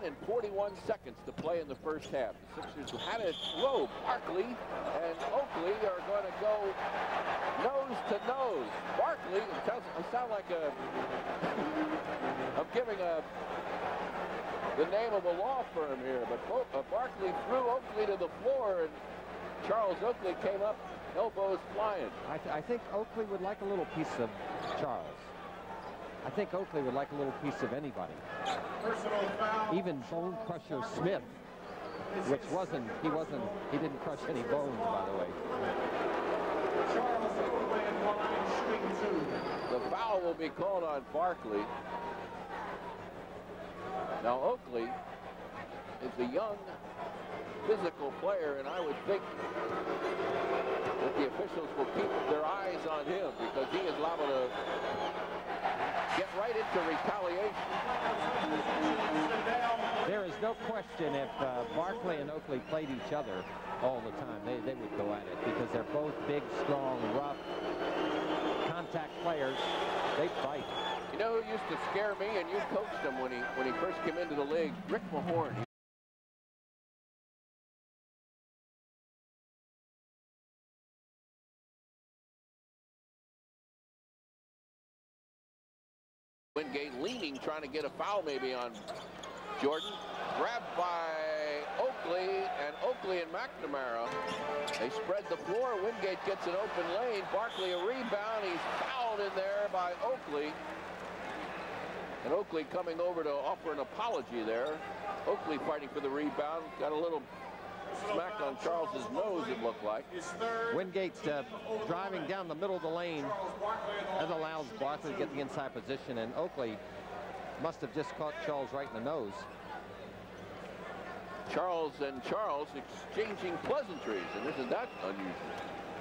and 41 seconds to play in the first half. The Sixers had it low. Barkley and Oakley are going to go nose to nose. Barkley, I sound like I'm giving the name of a law firm here, but Barkley threw Oakley to the floor, and Charles Oakley came up, elbows flying. I think Oakley would like a little piece of Charles. I think Oakley would like a little piece of anybody. Even Bone Crusher Smith, which he didn't crush any bones, by the way. The foul will be called on Barkley. Now Oakley is a young, physical player, and I would think that the officials will keep their eyes on him because he is liable to get right into retaliation. There is no question if Barkley and Oakley played each other all the time, they would go at it because they're both big, strong, rough, contact players. They fight. You know who used to scare me, and you coached him when he first came into the league? Rick Mahorn. Wingate leaning, trying to get a foul maybe on Jordan. Grabbed by Oakley, and Oakley and McNamara. They spread the floor. Wingate gets an open lane. Barkley a rebound. He's fouled in there by Oakley. And Oakley coming over to offer an apology there. Oakley fighting for the rebound. Got a little smack on Charles's nose, it looked like. Wingate driving down the middle of the lane. That allows Barkley to get the inside position, and Oakley must have just caught Charles right in the nose. Charles and Charles exchanging pleasantries, and isn't that unusual?